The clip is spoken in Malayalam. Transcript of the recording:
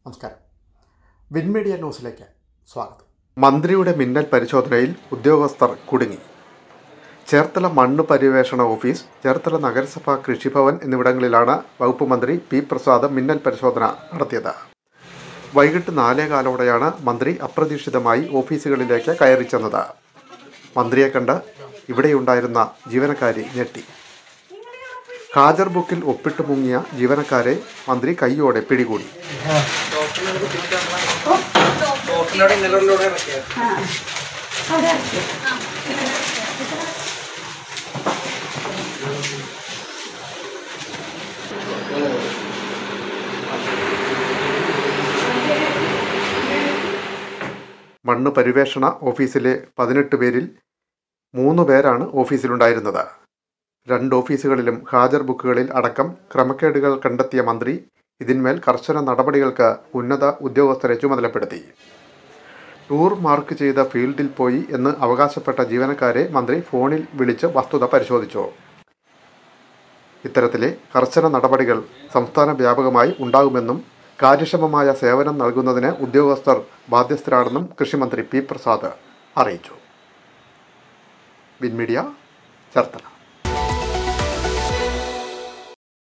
നമസ്കാരം. വിൻമീഡിയ ന്യൂസിലേക്ക് സ്വാഗതം. മന്ത്രിയുടെ മിന്നൽ പരിശോധനയിൽ ഉദ്യോഗസ്ഥർ കുടുങ്ങി. ചേർത്തല മണ്ണ് പര്യവേഷണ ഓഫീസ്, ചേർത്തല നഗരസഭ, കൃഷിഭവൻ എന്നിവിടങ്ങളിലാണ് വകുപ്പ് മന്ത്രി പി പ്രസാദ് മിന്നൽ പരിശോധന നടത്തിയത്. വൈകിട്ട് 4:15 മന്ത്രി അപ്രതീക്ഷിതമായി ഓഫീസുകളിലേക്ക് കയറി ചെന്നത്. മന്ത്രിയെ കണ്ട് ഇവിടെയുണ്ടായിരുന്ന ജീവനക്കാരി ഞെട്ടി. ഹാജർ ബുക്കിൽ ഒപ്പിട്ട് മുങ്ങിയ ജീവനക്കാരെ മന്ത്രി കൈയോടെ പിടികൂടി. മണ്ണ് പരിവേഷണ ഓഫീസിലെ 18 പേരിൽ 3 പേരാണ് ഓഫീസിലുണ്ടായിരുന്നത്. 2 ഓഫീസുകളിലും ഹാജർ ബുക്കുകളിൽ അടക്കം ക്രമക്കേടുകൾ കണ്ടെത്തിയ മന്ത്രി ഇതിന്മേൽ കർശന നടപടികൾക്ക് ഉന്നത ഉദ്യോഗസ്ഥരെ ചുമതലപ്പെടുത്തി. ടൂർ മാർക്ക് ചെയ്ത ഫീൽഡിൽ പോയി എന്ന് അവകാശപ്പെട്ട ജീവനക്കാരെ മന്ത്രി ഫോണിൽ വിളിച്ച് വസ്തുത പരിശോധിച്ചു. ഇത്തരത്തിലെ കർശന നടപടികൾ സംസ്ഥാന വ്യാപകമായി ഉണ്ടാകുമെന്നും കാര്യക്ഷമമായ സേവനം നൽകുന്നതിന് ഉദ്യോഗസ്ഥർ ബാധ്യസ്ഥരാണെന്നും കൃഷിമന്ത്രി പി പ്രസാദ് അറിയിച്ചു. വിൻമീഡിയ, ചേർത്തല.